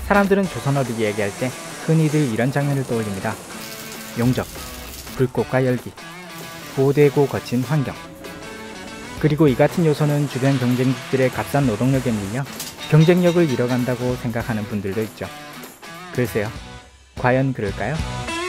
사람들은 조선업을 이야기할 때 흔히들 이런 장면을 떠올립니다. 용접, 불꽃과 열기, 고되고 거친 환경. 그리고 이 같은 요소는 주변 경쟁국들의 값싼 노동력에 밀려 경쟁력을 잃어간다고 생각하는 분들도 있죠. 글쎄요, 과연 그럴까요?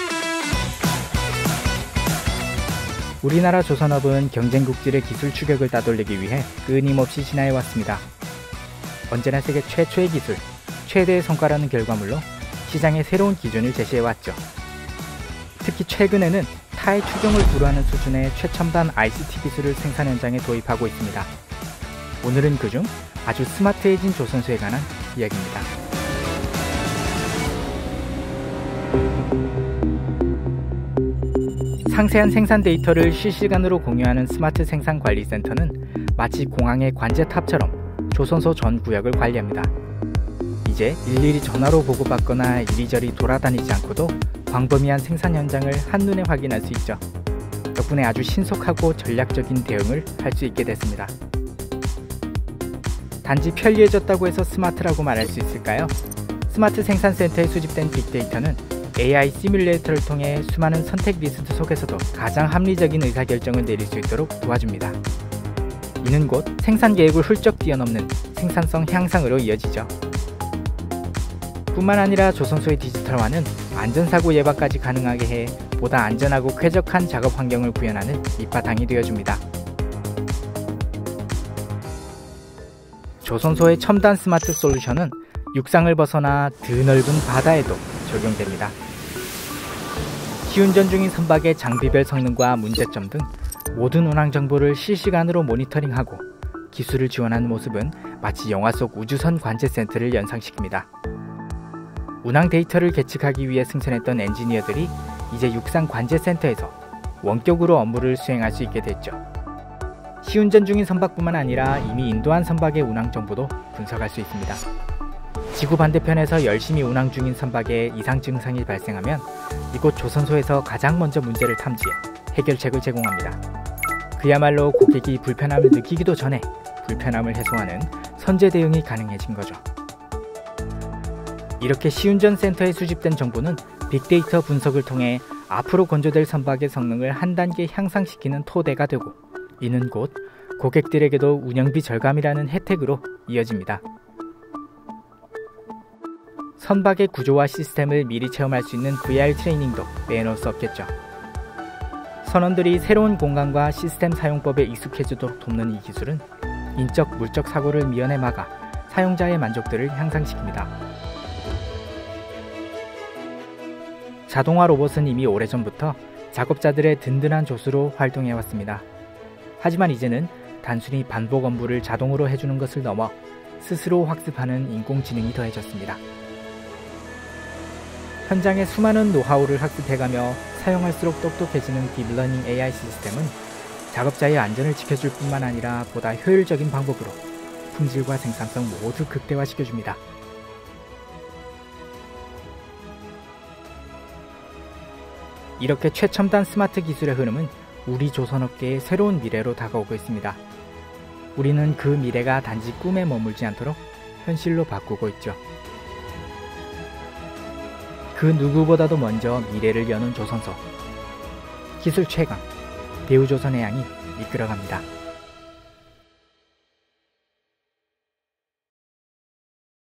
우리나라 조선업은 경쟁국들의 기술 추격을 따돌리기 위해 끊임없이 진화해왔습니다. 언제나 세계 최초의 기술, 최대의 성과라는 결과물로 시장에 새로운 기준을 제시해왔죠. 특히 최근에는 타의 추종을 불허하는 수준의 최첨단 ICT 기술을 생산 현장에 도입하고 있습니다. 오늘은 그중 아주 스마트해진 조선소에 관한 이야기입니다. 상세한 생산 데이터를 실시간으로 공유하는 스마트 생산관리센터는 마치 공항의 관제탑처럼 조선소 전 구역을 관리합니다. 이제 일일이 전화로 보고받거나 이리저리 돌아다니지 않고도 광범위한 생산 현장을 한눈에 확인할 수 있죠. 덕분에 아주 신속하고 전략적인 대응을 할 수 있게 됐습니다. 단지 편리해졌다고 해서 스마트라고 말할 수 있을까요? 스마트 생산센터에 수집된 빅데이터는 AI 시뮬레이터를 통해 수많은 선택 리스트 속에서도 가장 합리적인 의사결정을 내릴 수 있도록 도와줍니다. 이는 곧 생산 계획을 훌쩍 뛰어넘는 생산성 향상으로 이어지죠. 뿐만 아니라 조선소의 디지털화는 안전사고 예방까지 가능하게 해 보다 안전하고 쾌적한 작업 환경을 구현하는 밑바탕이 되어줍니다. 조선소의 첨단 스마트 솔루션은 육상을 벗어나 드넓은 바다에도 적용됩니다. 시운전 중인 선박의 장비별 성능과 문제점 등 모든 운항 정보를 실시간으로 모니터링하고 기술을 지원하는 모습은 마치 영화 속 우주선 관제센터를 연상시킵니다. 운항 데이터를 계측하기 위해 승선했던 엔지니어들이 이제 육상 관제센터에서 원격으로 업무를 수행할 수 있게 됐죠. 시운전 중인 선박뿐만 아니라 이미 인도한 선박의 운항 정보도 분석할 수 있습니다. 지구 반대편에서 열심히 운항 중인 선박에 이상 증상이 발생하면 이곳 조선소에서 가장 먼저 문제를 탐지해 해결책을 제공합니다. 그야말로 고객이 불편함을 느끼기도 전에 불편함을 해소하는 선제 대응이 가능해진 거죠. 이렇게 시운전 센터에 수집된 정보는 빅데이터 분석을 통해 앞으로 건조될 선박의 성능을 한 단계 향상시키는 토대가 되고, 이는 곧 고객들에게도 운영비 절감이라는 혜택으로 이어집니다. 선박의 구조와 시스템을 미리 체험할 수 있는 VR 트레이닝도 빼놓을 수 없겠죠. 선원들이 새로운 공간과 시스템 사용법에 익숙해지도록 돕는 이 기술은 인적, 물적 사고를 미연에 막아 사용자의 만족도를 향상시킵니다. 자동화 로봇은 이미 오래전부터 작업자들의 든든한 조수로 활동해왔습니다. 하지만 이제는 단순히 반복 업무를 자동으로 해주는 것을 넘어 스스로 학습하는 인공지능이 더해졌습니다. 현장의 수많은 노하우를 학습해가며 사용할수록 똑똑해지는 딥러닝 AI 시스템은 작업자의 안전을 지켜줄 뿐만 아니라 보다 효율적인 방법으로 품질과 생산성 모두 극대화시켜줍니다. 이렇게 최첨단 스마트 기술의 흐름은 우리 조선업계의 새로운 미래로 다가오고 있습니다. 우리는 그 미래가 단지 꿈에 머물지 않도록 현실로 바꾸고 있죠. 그 누구보다도 먼저 미래를 여는 조선소. 기술 최강, 대우조선해양이 이끌어갑니다.